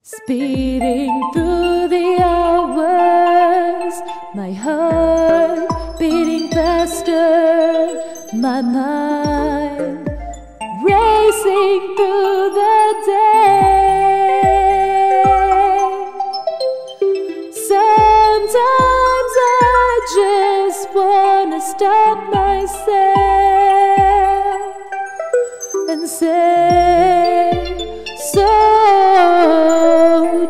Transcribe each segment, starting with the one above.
Speeding through the hours, my heart beating faster, my mind racing through the day. Sometimes I just wanna stop myself and say, slow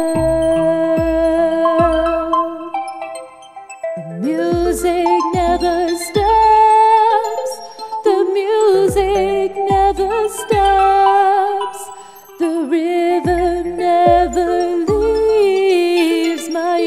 down. The music never stops. The music never stops. The rhythm never leaves my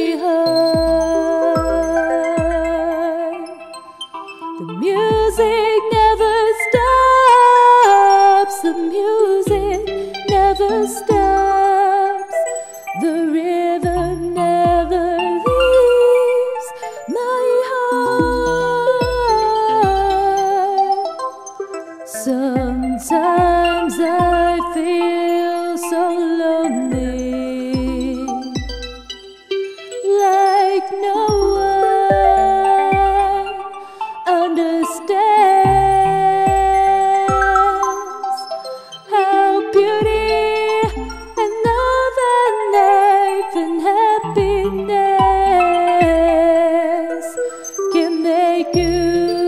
heart. The music never stops. The music never stops. The rhythm never leaves my heart. Sometimes I feel so lonely, like no one understands how beauty and love and life and happiness can make you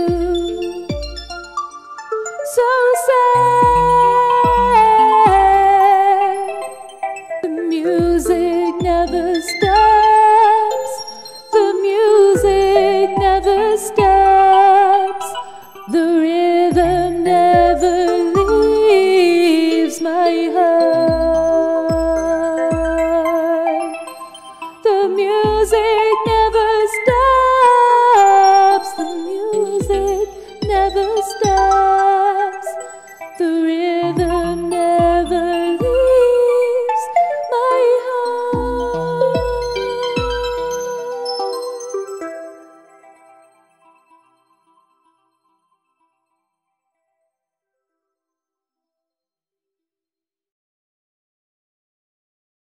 so sad. The music never stops.